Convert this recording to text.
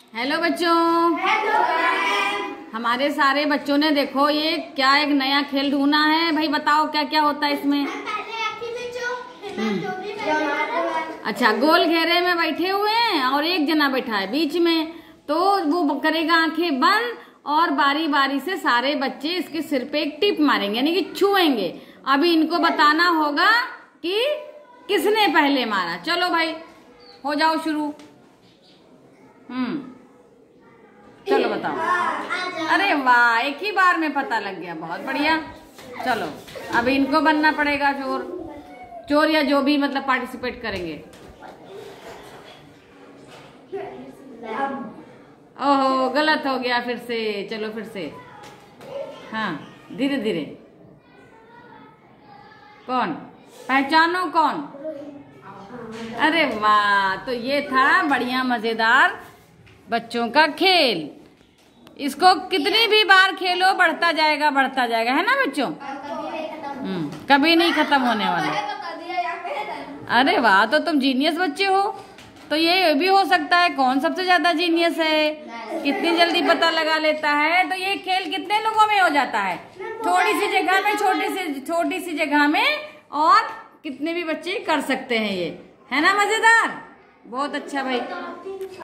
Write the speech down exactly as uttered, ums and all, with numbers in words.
Hello बच्चों। Hello हमारे सारे बच्चों ने देखो ये क्या एक नया खेल ढूंढना है। भाई बताओ क्या क्या होता है इसमें। अच्छा, गोल घेरे में बैठे हुए हैं और एक जना बैठा है बीच में, तो वो करेगा आंखें बंद और बारी बारी से सारे बच्चे इसके सिर पे एक टिप मारेंगे, यानी कि छुएंगे। अभी इनको बताना होगा कि किसने पहले मारा। चलो भाई हो जाओ शुरू। हम्म चलो बताओ। अरे वाह, एक ही बार में पता लग गया, बहुत बढ़िया। चलो अभी इनको बनना पड़ेगा चोर, चोर या जो भी मतलब पार्टिसिपेट करेंगे। ओहो गलत हो गया फिर से। चलो फिर से, हाँ धीरे धीरे। कौन पहचानो कौन? अरे वाह, तो ये था बढ़िया मजेदार बच्चों का खेल। इसको कितनी भी बार खेलो बढ़ता जाएगा बढ़ता जाएगा, है ना बच्चों? हम्म कभी नहीं खत्म होने वाला। अरे वाह, तो तुम जीनियस बच्चे हो। तो ये भी हो सकता है कौन सबसे ज्यादा जीनियस है, कितनी जल्दी पता लगा लेता है। तो ये खेल कितने लोगों में हो जाता है? थोड़ी सी जगह में, छोटी सी छोटी सी जगह में, और कितने भी बच्चे कर सकते हैं ये, है ना? मजेदार, बहुत अच्छा भाई।